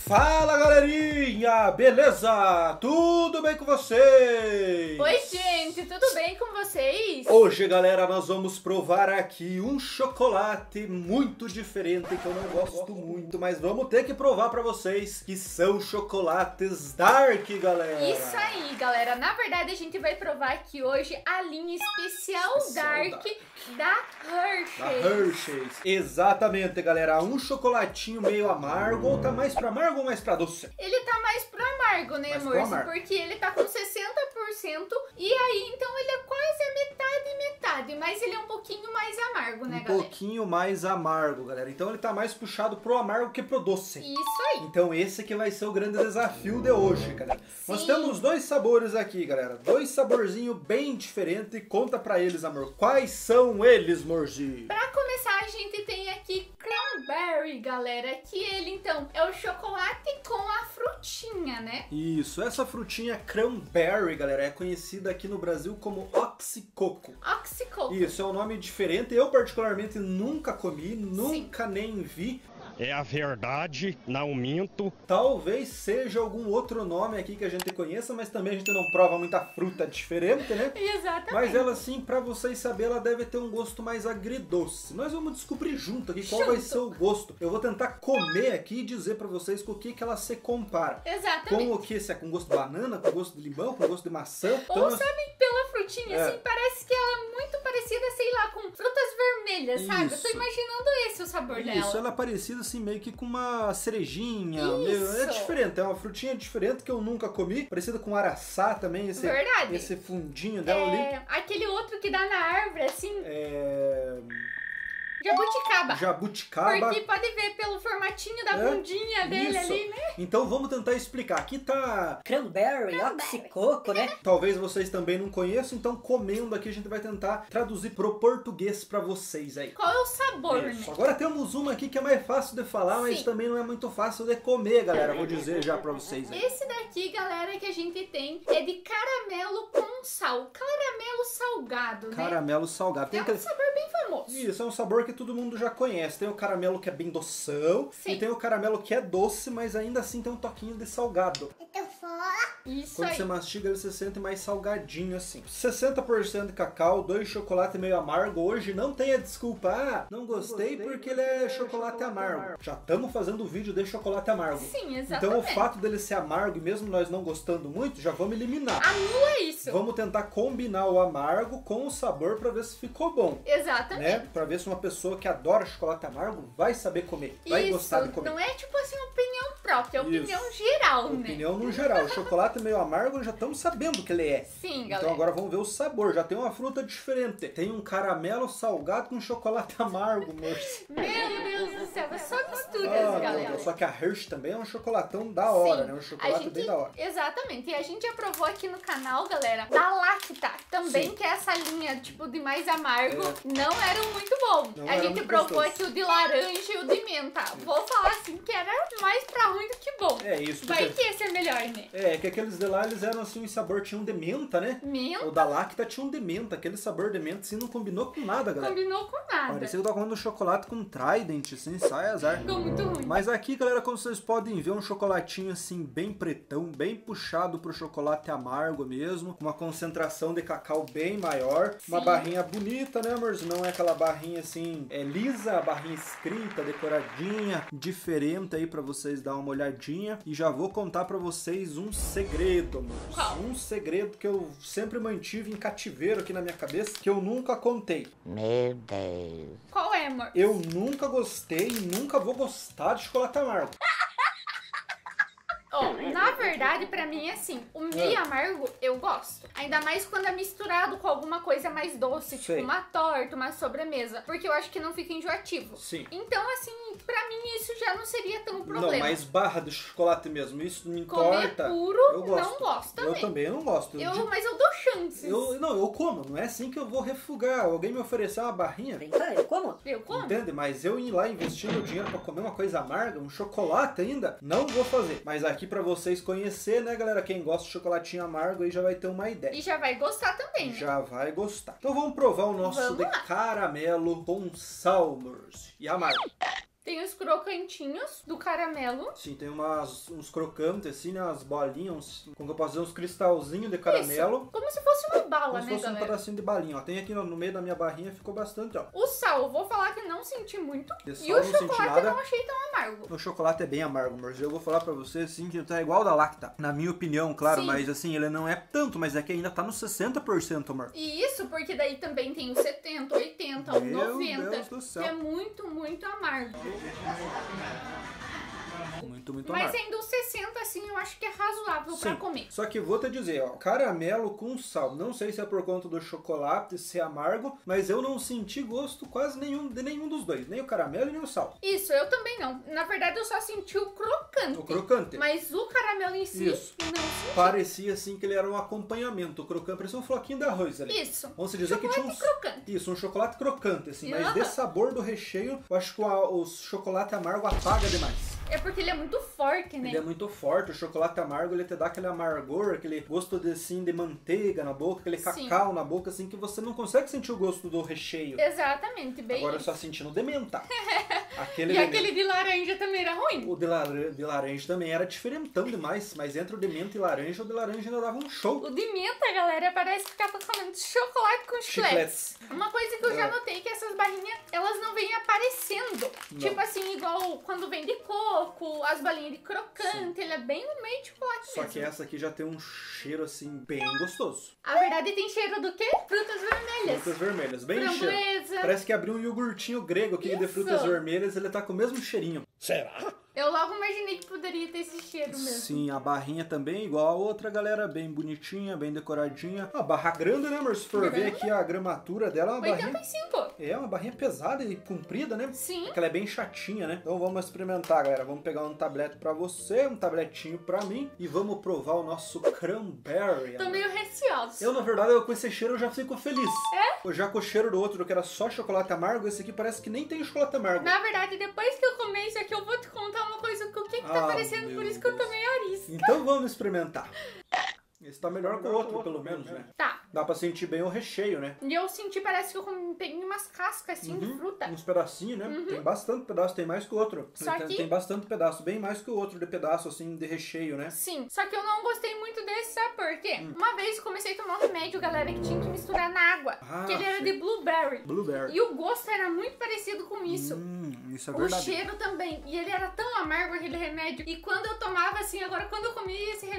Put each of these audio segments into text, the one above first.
Fala galerinha, beleza? Tudo bem com vocês? Oi gente, tudo bem com vocês? Hoje galera, nós vamos provar aqui um chocolate muito diferente que eu não gosto muito, mas vamos ter que provar pra vocês que são chocolates Dark, galera. Isso aí galera, na verdade a gente vai provar aqui hoje a linha especial Dark da Hershey's. Da Hershey's, exatamente galera, um chocolatinho meio amargo, ou tá mais pra amargo ou mais pra doce? Ele tá mais pro amargo, né amor? Porque ele tá com 60% e aí então ele é quase a metade, mas ele é um pouquinho mais amargo, né galera? Um pouquinho mais amargo, galera, então ele tá mais puxado pro amargo que pro doce. Isso aí. Então esse que vai ser o grande desafio de hoje, galera. Sim. Nós temos dois sabores aqui, galera, dois saborzinhos bem diferentes. Conta pra eles, amor, quais são eles, Morgi? Pra começar, a gente tem aqui Cranberry, galera, que ele então é o chocolate com a frutinha, né? Isso, essa frutinha Cranberry, galera, é conhecida aqui no Brasil como Oxycoco. Oxycoco. Isso, é um nome diferente, eu particularmente nunca comi, nunca nem vi. É a verdade, não minto. Talvez seja algum outro nome aqui que a gente conheça, mas também a gente não prova muita fruta diferente, né? Exatamente. Mas ela sim, pra vocês saberem, ela deve ter um gosto mais agridoce. Nós vamos descobrir junto aqui qual vai ser o gosto. Eu vou tentar comer aqui e dizer pra vocês com o que ela se compara. Exatamente. Com o que? Se é com gosto de banana, com gosto de limão, com gosto de maçã. Ou Então, sabe, pela frutinha, assim, parece que ela é muito parecida, sei lá, com frutas vermelhas, sabe? Eu tô Isso. imaginando esse o sabor dela. Isso, ela é parecida assim meio que com uma cerejinha. Isso. É diferente, é uma frutinha diferente que eu nunca comi. Parecida com araçá também, Verdade. esse fundinho dela ali. Aquele outro que dá na árvore, assim, É... jabuticaba. Jabuticaba. Porque pode ver pelo formatinho da bundinha dele Isso. ali, né? Então vamos tentar explicar. Aqui tá... Cranberry, oxicoco, né? Talvez vocês também não conheçam, então comendo aqui a gente vai tentar traduzir pro português pra vocês aí. Qual é o sabor, Isso. né? Agora temos uma aqui que é mais fácil de falar, mas Sim. também não é muito fácil de comer, galera. Vou dizer já pra vocês aí. Esse daqui, galera, que a gente tem é de caramelo com sal. Caramelo salgado, né? Caramelo salgado. Tem É um aquele... sabor bem famoso. Isso, é um sabor que todo mundo já conhece. Tem o caramelo que é bem doção. Sim. E tem o caramelo que é doce, mas ainda assim tem um toquinho de salgado. Isso Quando aí. você mastiga, ele se sente mais salgadinho assim. 60% de cacau, 2 chocolate meio amargo. Hoje não tenha desculpa. Ah, não gostei porque ele é chocolate amargo. Já estamos fazendo o vídeo de chocolate amargo. Sim, Então exatamente. o fato dele ser amargo, e mesmo nós não gostando muito, já vamos eliminar. Anula isso. Vamos tentar combinar o amargo com o sabor pra ver se ficou bom. Exatamente. Né? Pra ver se uma pessoa que adora chocolate amargo vai saber comer, vai gostar de comer. Não é tipo assim uma opinião própria, é Isso. opinião geral, né? Opinião no geral. O chocolate meio amargo já estamos sabendo que ele é. Sim, Então galera. agora vamos ver o sabor. Já tem uma fruta diferente. Tem um caramelo salgado com chocolate amargo, moço. Meu Deus do céu, é só misturas, Ah, galera. só que a Hershey também é um chocolatão da hora, Sim. né? Um A chocolate gente, bem da hora. exatamente, e a gente já provou aqui no canal, galera, da Lacta também, Sim. que é essa linha, tipo, de mais amargo, não eram muito bom. Não A era gente muito provou gostoso. aqui o de laranja e o de menta. Vou falar assim, que era mais pra ruim do que bom. É isso. Vai Porque... que esse é melhor, né? É, que aqueles de lá, eles eram assim, um sabor, tinha um de menta, né? Menta O da Lacta tinha um de menta. Aquele sabor de menta, assim, não combinou com nada, galera. combinou com nada. Parecia que eu tava comendo chocolate com Trident, assim, sai azar. Ficou muito ruim. Mas aqui, galera, como vocês podem ver, um chocolatinho assim, bem pretão, bem puxado pro chocolate amargo mesmo, com uma concentração de cacau bem maior. Uma barrinha bonita, né, amorzinho? Não é aquela barrinha assim, lisa, a barrinha escrita, decoradinha, diferente aí pra vocês dar uma olhadinha. E já vou contar pra vocês um segredo, amor. Qual? Um segredo que eu sempre mantive em cativeiro aqui na minha cabeça, que eu nunca contei. Meu Deus. Qual é, amor? Eu nunca gostei e nunca vou gostar de chocolate amargo. Ó, na verdade, pra mim é assim, o meio amargo eu gosto. Ainda mais quando é misturado com alguma coisa mais doce, Sei. tipo uma torta, uma sobremesa. Porque eu acho que não fica enjoativo. Sim. Então, assim, pra mim isso já não seria tão problema. Não, mas barra de chocolate mesmo, isso me Comer importa. puro, eu gosto. não gosto também. Eu também não gosto. Mas eu dou chances. Eu como, não é assim que eu vou refugar. Alguém me oferecer uma barrinha, Vem cá, eu como? Eu como. entende? Mas eu ir lá investir meu dinheiro pra comer uma coisa amarga, um chocolate ainda, não vou fazer. Mas aqui pra vocês conhecer, né, galera? Quem gosta de chocolatinho amargo aí já vai ter uma ideia. E já vai gostar também, né? Já vai gostar. Então vamos provar o nosso Vamos de lá. caramelo com salmers e amargo. Tem os crocantinhos do caramelo. Sim, tem uns crocantes assim, né? Umas bolinhas, como eu posso dizer, uns cristalzinhos de caramelo. Isso, como se fosse uma bala, como se fosse galera? um pedacinho de balinha, ó. Tem aqui no meio da minha barrinha, ficou bastante, ó. O sal, vou falar que não senti muito. De sal, E o não senti chocolate nada. eu não achei tão amargo. O chocolate é bem amargo, mas eu vou falar pra você, assim, que tá igual da Lacta. Na minha opinião, claro, Sim. mas assim, ele não é tanto, mas é que ainda tá nos 60%, amor. E isso porque daí também tem o 70, 80, o Meu 90. Deus do céu. Que é muito, muito amargo. Muito Mas amargo. ainda os 60, assim, eu acho que é razoável pra Sim. comer. Só que vou te dizer, ó, caramelo com sal. Não sei se é por conta do chocolate ser amargo, mas eu não senti gosto quase nenhum de nenhum dos dois. Nem o caramelo e nem o sal. Isso, eu também não. Na verdade, eu só senti o crocante. O crocante. Mas o caramelo em si, Isso. não senti. Parecia assim que ele era um acompanhamento. O crocante parecia um floquinho de arroz ali. Isso. Vamos dizer que tinha Crocante. Isso, um chocolate crocante, assim. Mas Aham. de sabor do recheio, eu acho que o chocolate amargo apaga demais. É porque ele é muito forte, né? Ele é muito forte, o chocolate amargo ele te dá aquele amargor, aquele gosto de, assim, de manteiga na boca, aquele Sim. cacau na boca, assim, que você não consegue sentir o gosto do recheio. Exatamente, bem Agora isso. só sentindo de menta. Aquele E de aquele de laranja também era ruim. O de laranja também era diferentão demais, mas entre o de menta e laranja, o de laranja ainda dava um show. O de menta, galera, parece que tava comendo chocolate com chicletes. Chicletes. Uma coisa que eu já notei é que essas barrinhas, elas não vêm aparecendo. Não. Tipo assim, igual quando vem de coco, as balinhas de crocante, ele é bem no meio de chocolate Só mesmo. que essa aqui já tem um cheiro, assim, bem gostoso. A verdade tem cheiro do quê? Frutas vermelhas. Frutas vermelhas, bem cheiro. Framboesa. Parece que abriu um iogurtinho grego aqui de Isso. frutas vermelhas, ele tá com o mesmo cheirinho. Será? Eu logo imaginei que poderia ter esse cheiro mesmo. Sim, a barrinha também igual a outra, galera, bem bonitinha, bem decoradinha. A barra grande, né, amor? Se for ver aqui a gramatura dela, é uma barrinha... 85. É uma barrinha pesada e comprida, né? Sim. É que ela é bem chatinha, né? Então vamos experimentar, galera. Vamos pegar um tablete pra você, um tabletinho pra mim e vamos provar o nosso cranberry. Tô amor. meio receosa. Eu, na verdade, com esse cheiro eu já fico feliz. É? Já com o cheiro do outro, que era só chocolate amargo, esse aqui parece que nem tem chocolate amargo. Na verdade, depois que eu comer isso aqui, eu vou te contar uma coisa que o que tá Ah, aparecendo, por meu isso que eu Deus. tomei arisca. Então vamos experimentar. Esse tá melhor que o outro, pelo menos, né? Tá. Dá pra sentir bem o recheio, né? E eu senti, parece que eu peguei umas cascas assim de fruta. Uns pedacinhos, né? Tem bastante pedaço, tem mais que o outro. Só que- Tem bastante pedaço, bem mais que o outro de pedaço, assim, de recheio, né? Sim, só que eu não gostei muito desse, sabe por quê? Hum. Uma vez eu comecei a tomar um remédio, galera, que tinha que misturar na água. Ah, que ele era sim. de blueberry. Blueberry. E o gosto era muito parecido com isso. Isso é O verdade. cheiro também. E ele era tão amargo, aquele remédio. E quando eu tomava assim, agora quando eu comi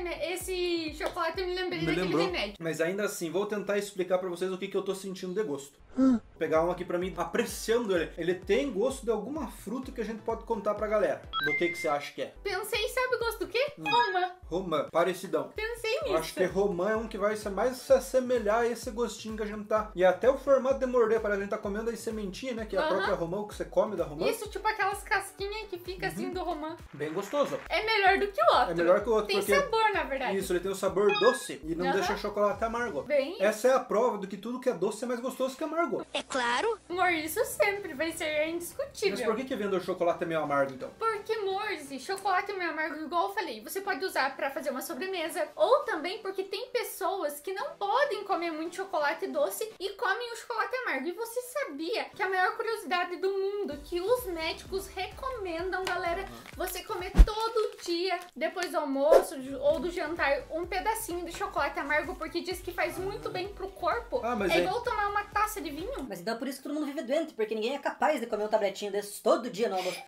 esse chocolate, eu me lembrei daquele remédio. Mas ainda assim, vou tentar explicar pra vocês o que eu tô sentindo de gosto. Vou pegar um aqui pra mim, apreciando ele. Ele tem gosto de alguma fruta que a gente pode contar pra galera. Do que você acha que é? Pensei, sabe o gosto do quê? Romã. Romã, parecidão. Pensei nisso. Eu acho que romã é um que vai mais se assemelhar a esse gostinho que a gente tá. E até o formato de morder, parece que a gente tá comendo aí sementinha, né? Que é a Aham. própria romã, o que você come da romã. Isso, tipo aquelas casquinhas que fica assim do romã. Bem gostoso. É melhor do que o outro. É melhor que o outro, Tem porque... sabor, na verdade. Isso, ele tem o sabor doce e não Aham. deixa o chocolate amargo. Bem, Essa é a prova do que tudo que é doce é mais gostoso que amargo. É claro. amor, isso sempre vai ser indiscutível. Mas por que vender o chocolate meio amargo, então? Porque, Morse, chocolate meio amargo, igual eu falei, você pode usar pra fazer uma sobremesa. Ou também porque tem pessoas que não podem comer muito chocolate doce e comem o chocolate amargo. E você sabia que a maior curiosidade do mundo, que os médicos recomendam, galera, você comer todo dia, depois do almoço ou do jantar, um pedacinho de chocolate amargo, porque diz que faz muito bem pro corpo. Ah, mas é é- igual tomar uma taça de vinho. Mas então é por isso que todo mundo vive doente, porque ninguém é capaz de comer um tabletinho desses todo dia no almoço.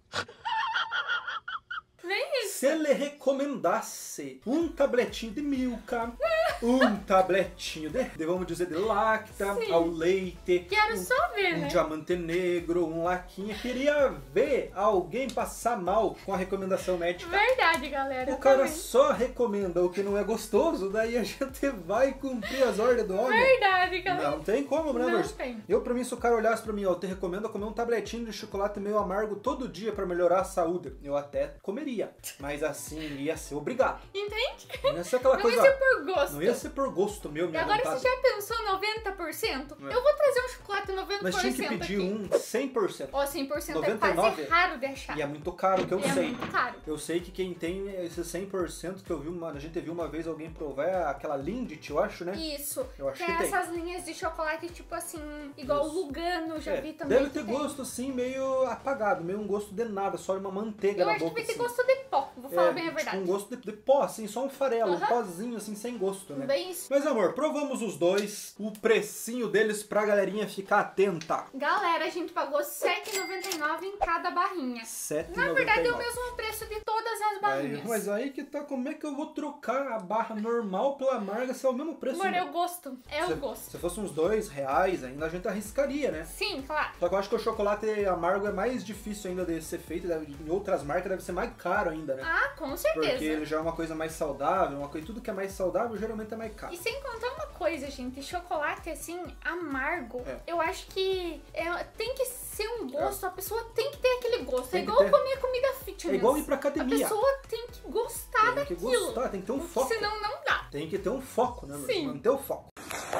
Nem isso. Se ele recomendasse um tabletinho de Milka, um tabletinho vamos dizer, de Lacta, Sim. ao leite, Quero só ver, um né? diamante negro, um laquinha, queria ver alguém passar mal com a recomendação médica. Verdade, galera. O cara também. só recomenda o que não é gostoso, daí a gente vai cumprir as ordens do homem. Verdade, galera. Não tem como, né, Não amor? tem. Eu, pra mim, se o cara olhasse pra mim, ó, eu te recomendo comer um tabletinho de chocolate meio amargo todo dia pra melhorar a saúde. Eu até comeria. queria. Mas assim, ia ser obrigado. Entende? Não ia ser aquela Não coisa... ia ser por gosto. Não ia ser por gosto meu, E minha agora vontade. você já pensou 90%? É. Eu vou trazer um chocolate 90% Mas tinha que pedir aqui. um 100%. Ó, 100% é 99? quase raro de achar. E é muito caro, que eu É sei. muito caro. Eu sei que quem tem esse 100% que eu vi, a gente viu uma vez alguém provar, é aquela Lindt, eu acho, né? Isso. Eu acho Tem que tem. essas linhas de chocolate, tipo assim, igual Isso. o Lugano, já vi também. Deve que ter tem. gosto assim, meio apagado, meio um gosto de nada, só uma manteiga Eu na acho que boca. vai ter assim. gosto de pó, vou falar bem a Tipo verdade. um gosto de pó, assim, só um farelo, um Aham. pozinho, assim, sem gosto, né? Bem isso. Mas amor, provamos os dois, o precinho deles pra galerinha ficar atenta. Galera, a gente pagou R$ 7,99 em cada barrinha. R$7,99. Na verdade é o mesmo preço de todas as barrinhas. Mas aí que tá, como é que eu vou trocar a barra normal pela amarga se é o mesmo preço? Amor, né? é o gosto. É o gosto. Se fosse uns R$2, ainda a gente arriscaria, né? Sim, claro. Só que eu acho que o chocolate amargo é mais difícil ainda de ser feito, em outras marcas deve ser mais caro ainda, né? Ah, com Porque certeza. ele já é uma coisa mais saudável, tudo que é mais saudável geralmente é mais caro. E sem contar uma coisa, gente, chocolate assim, amargo, É. eu acho que tem que ser um gosto, a pessoa tem que ter aquele gosto. Tem É que igual ter. comer comida fitness. É igual ir pra A academia. pessoa tem que gostar Tem que daquilo. gostar, tem que ter um porque foco. senão não dá. Tem que ter um foco, né, meu? Sim. Manter o foco.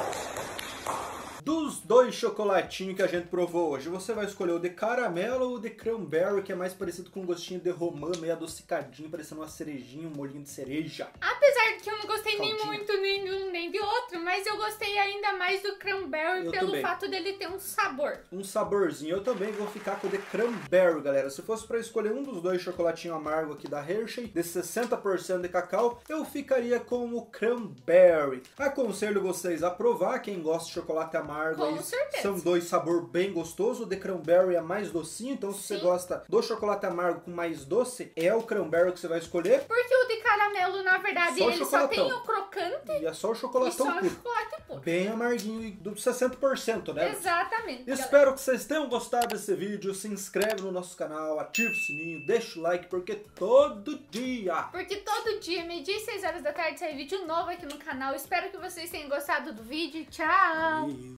Dos dois chocolatinhos que a gente provou hoje, você vai escolher o de caramelo ou o de cranberry, que é mais parecido com um gostinho de romã, meio adocicadinho, parecendo uma cerejinha, um molhinho de cereja. Apesar de que eu não gostei nem Caldinho. muito nem de um nem de outro, mas eu gostei ainda mais do cranberry Eu pelo também. fato dele ter um sabor. Um saborzinho. Eu também vou ficar com o de cranberry, galera. Se fosse pra escolher um dos dois chocolatinhos amargo aqui da Hershey, de 60% de cacau, eu ficaria com o cranberry. Aconselho vocês a provar, quem gosta de chocolate amargo. Com aí certeza. são dois sabor bem gostoso. O de cranberry é mais docinho, então se você Sim. gosta do chocolate amargo com mais doce, é o cranberry que você vai escolher. Porque o de caramelo, na verdade, Só ele só chocolatão. tem o crocante E é só o e só chocolatão o puro. chocolate puro. Bem amarguinho e do 60%, né? Exatamente. galera. Espero que vocês tenham gostado desse vídeo. Se inscreve no nosso canal, ativa o sininho, deixa o like, porque todo dia... Porque todo dia, meio-dia e 6 horas da tarde, sai vídeo novo aqui no canal. Espero que vocês tenham gostado do vídeo. Tchau!